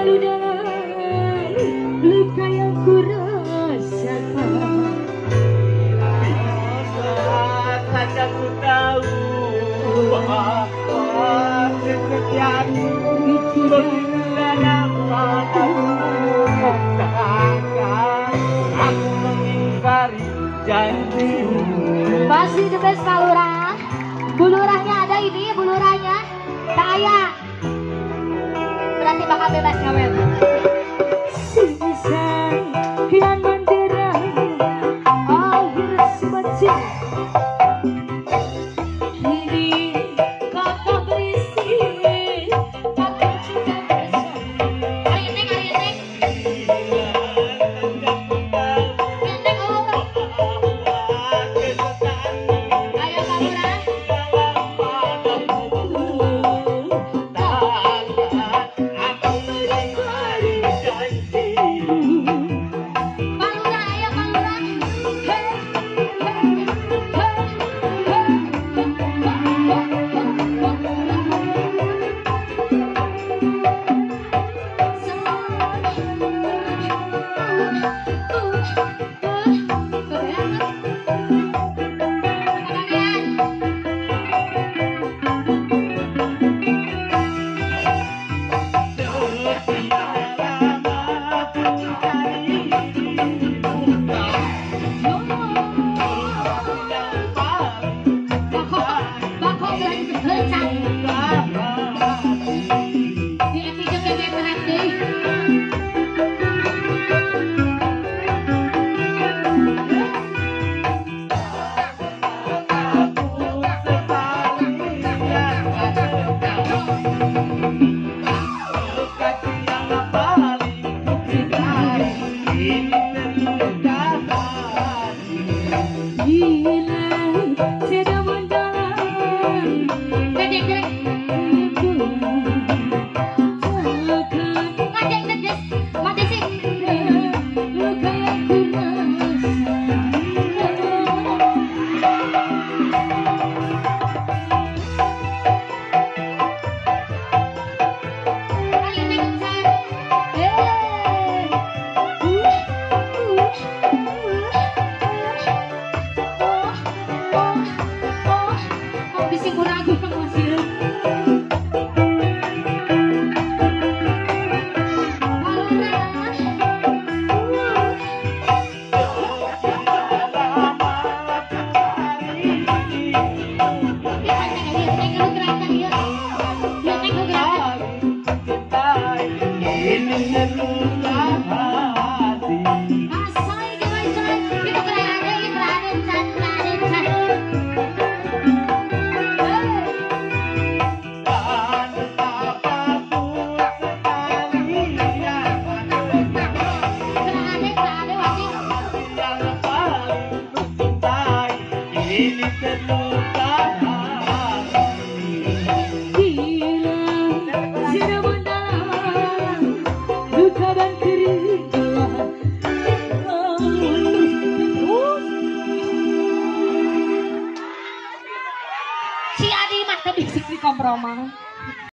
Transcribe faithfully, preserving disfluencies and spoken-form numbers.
malu dan luka yang ku rasakan. Saja ku tahu bahwa kesetiaanmu dalam padaku, takkan aku mengingkari janjimu. Masih the best Pak Lurah. Bu Lurahnya ada ini, Bu Lurahnya tak aya. Berarti bakal bebas ngawet. Semisal yang mendera akhir semacam ini kata berisi kata juga bersama. Hari ini, hari ini. Gendeng oh. Ayo Pak Lurah. Ini terluka hati. Gila, sudah mendalam luka dan kerinduan. Si Adi mah tadi si kompromi.